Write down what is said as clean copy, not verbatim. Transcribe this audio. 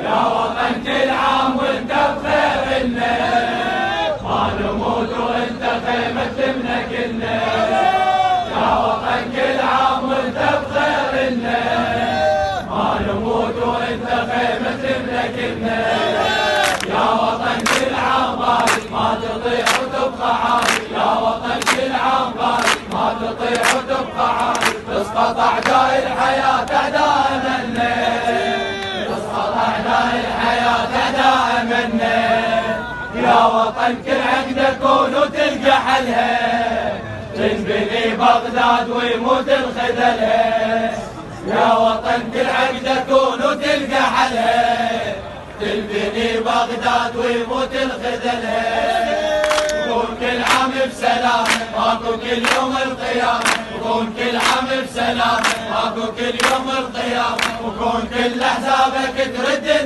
يا وطن كل عام وانت بخير لنا، ما نموت وانت خيمة تمنا كلنا. يا وطن كل عام وانت بخير لنا، ما نموت وانت خيمة تمنا كلنا. يا وطن كل عام غالي ما تطيح وتبقى عالي، يا وطن كل عام غالي ما تطيح وتبقى عالي. تسقط اعداء الحياة اعداء منا، تسقط اعداء الحياة اعداء منا. يا وطن كل عقدة كون وتلقى حلها، تنبني بغداد ويموت الخذلها. يا وطن كل عقدة كون وتلقى حلها، تنبني بغداد ويموت الخذلها. وكون كل عام بسلام ماكو كل يوم القيامة، وكون كل عام بسلام ماكو كل يوم القيامة. وكون كل احزابك ترد